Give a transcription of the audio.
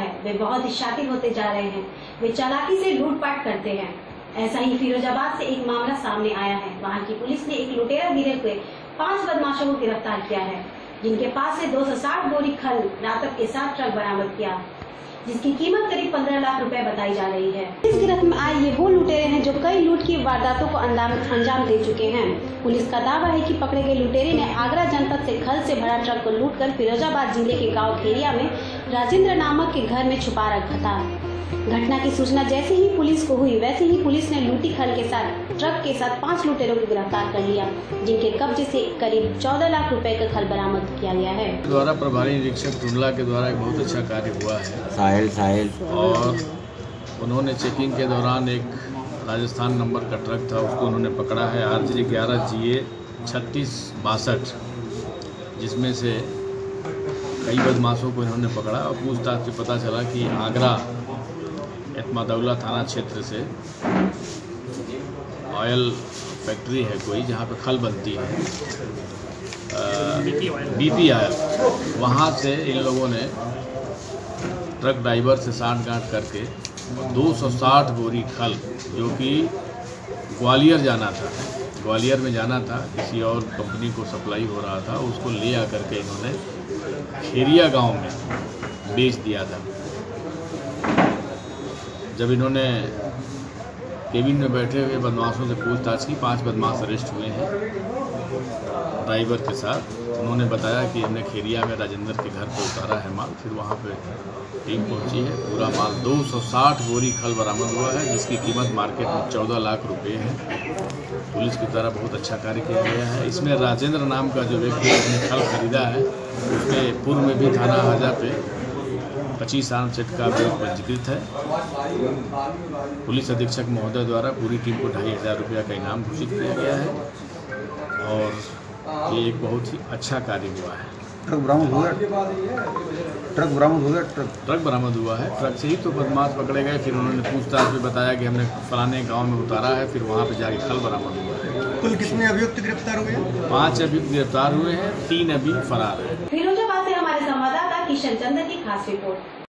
है वे बहुत ही शातिर होते जा रहे हैं। वे चालाकी से लूटपाट करते हैं। ऐसा ही फिरोजाबाद से एक मामला सामने आया है। वहां की पुलिस ने एक लुटेरा गिरोह के 5 बदमाशों को गिरफ्तार किया है, जिनके पास से 260 बोरी खल रातब के साथ ट्रक बरामद किया, जिसकी कीमत करीब 15 लाख रुपए बताई जा रही है। इस गिरफ्त में आए ये वो लुटेरे हैं जो कई लूट की वारदातों को अंजाम दे चुके हैं। पुलिस का दावा है कि पकड़े गए लुटेरे ने आगरा जनपद से खल से भरा ट्रक को लूटकर फिरोजाबाद जिले के गांव खेरिया में राजेंद्र नामक के घर में छुपा रखा था। घटना की सूचना जैसे ही पुलिस को हुई, वैसे ही पुलिस ने लूटी खल के साथ ट्रक के साथ 5 लुटेरों को गिरफ्तार कर लिया, जिनके कब्जे से करीब 14 लाख रुपए का खल बरामद किया गया है। द्वारा प्रभारी निरीक्षक टुंडला के द्वारा एक बहुत अच्छा कार्य हुआ है। साहिल और उन्होंने चेकिंग के दौरान एक राजस्थान नंबर का ट्रक था, उसको उन्होंने पकड़ा है RJ 11 GA 3662, जिसमें से कई बदमाशों को इन्होंने पकड़ा और पूछताछ से पता चला कि आगरा एतमादौला थाना क्षेत्र से ऑयल फैक्ट्री है कोई, जहाँ पे खल बनती है, BP ऑयल, वहाँ से इन लोगों ने ट्रक ड्राइवर से साठ-गांठ करके 260 बोरी खल, जो कि ग्वालियर जाना था, ग्वालियर में जाना था, किसी और कंपनी को सप्लाई हो रहा था, उसको ले आकर के इन्होंने खेरिया गांव में बेच दिया था। जब इन्होंने केबिन में बैठे हुए बदमाशों से पूछताछ की, 5 बदमाश अरेस्ट हुए हैं ड्राइवर के साथ। उन्होंने बताया कि हमने खेरिया में राजेंद्र के घर पर उतारा है माल, फिर वहाँ पे टीम पहुँची है। पूरा माल 260 बोरी खल बरामद हुआ है, जिसकी कीमत मार्केट में 14 लाख रुपए है। पुलिस की तरफ बहुत अच्छा कार्य किया गया है। इसमें राजेंद्र नाम का जो व्यक्ति ने खल खरीदा है, उसके पूर्व में भी थाना हाजा पे 25 आर्म सेट का विरोध पंजीकृत है। पुलिस अधीक्षक महोदय द्वारा पूरी टीम को 2500 रुपया का इनाम घोषित किया गया है और ये एक बहुत ही अच्छा कार्य हुआ है। ट्रक बरामद हुआ? ट्रक बरामद हुआ? ट्रक बरामद हुआ है। ट्रक से ही तो बदमाश पकड़े गए, फिर उन्होंने पूछताछ में बताया कि हमने फलाने गांव में उतारा है, फिर वहां पे जाके खल बरामद हुआ है। कुल कितने अभियुक्त गिरफ्तार हुए हैं? 5 अभियुक्त गिरफ्तार हुए हैं, 3 अभी फरार हैं। फिरोजाबाद से हमारे संवाददाता किशन चंद्र की खास रिपोर्ट।